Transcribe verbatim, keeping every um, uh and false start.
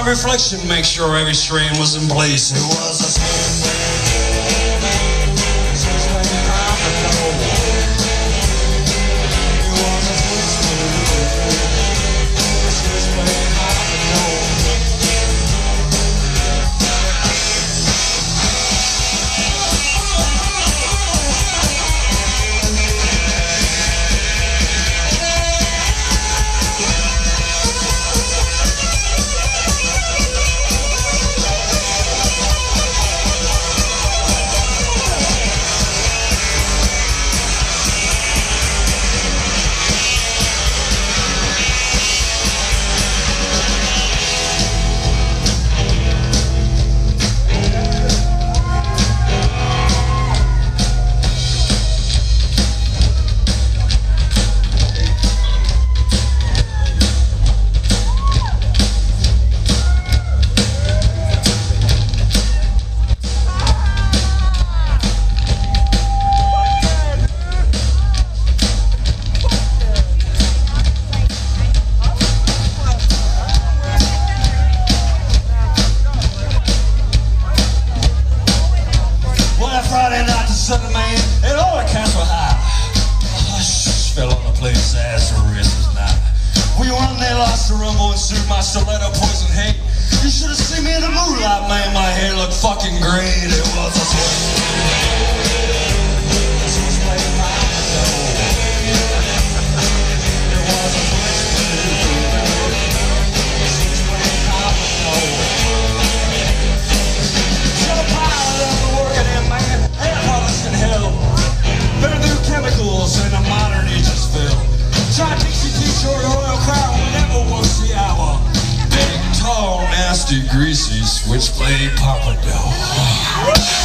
reflection, make sure every strain was in place. It was a Sunday, man, and all the cats were high. I just fell on the place ass the rest of the night. We won, they lost the rumble and sued my stiletto poison hate. You should have seen me in the moonlight, man. My hair looked fucking great. It was a swing. And a modern ages fell. Try Dixie t-shirt, royal crown, never will see our big, tall, nasty, greasy switchblade pompadour.